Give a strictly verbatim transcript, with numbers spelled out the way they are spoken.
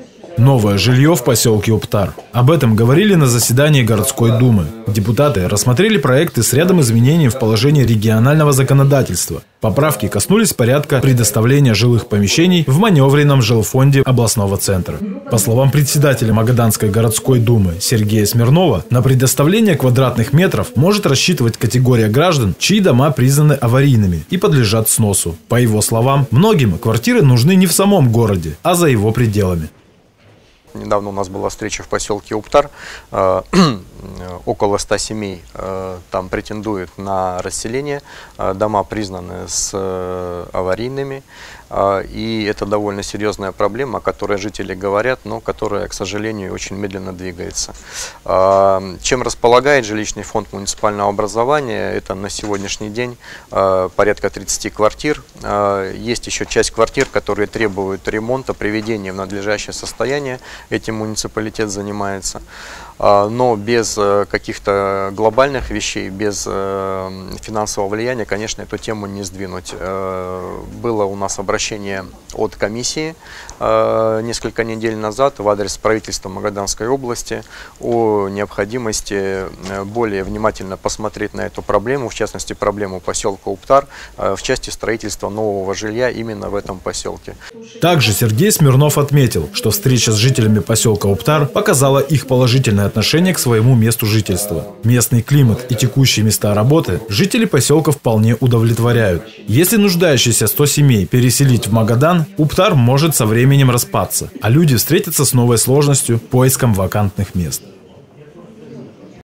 Новое жилье в поселке Уптар. Об этом говорили на заседании городской думы. Депутаты рассмотрели проекты с рядом изменений в положении регионального законодательства. Поправки коснулись порядка предоставления жилых помещений в маневренном жилфонде областного центра. По словам председателя Магаданской городской думы Сергея Смирнова, на предоставление квадратных метров может рассчитывать категория граждан, чьи дома признаны аварийными и подлежат сносу. По его словам, многим квартиры нужны не в самом городе, а за его пределами. Недавно у нас была встреча в поселке Уптар. Около ста семей там претендуют на расселение. Дома признаны с аварийными. И это довольно серьезная проблема, о которой жители говорят, но которая, к сожалению, очень медленно двигается. Чем располагает жилищный фонд муниципального образования? Это на сегодняшний день порядка тридцати квартир. Есть еще часть квартир, которые требуют ремонта, приведения в надлежащее состояние. Этим муниципалитет занимается. Но без каких-то глобальных вещей, без финансового влияния, конечно, эту тему не сдвинуть. Было у нас обращение от комиссии несколько недель назад в адрес правительства Магаданской области о необходимости более внимательно посмотреть на эту проблему, в частности, проблему поселка Уптар, в части строительства нового жилья именно в этом поселке. Также Сергей Смирнов отметил, что встреча с жителями поселка Уптар показала их положительное отношение к своему месту жительства. Местный климат и текущие места работы жители поселка вполне удовлетворяют. Если нуждающиеся сто семей переселить в Магадан, Уптар может со временем распаться, а люди встретятся с новой сложностью поиском вакантных мест.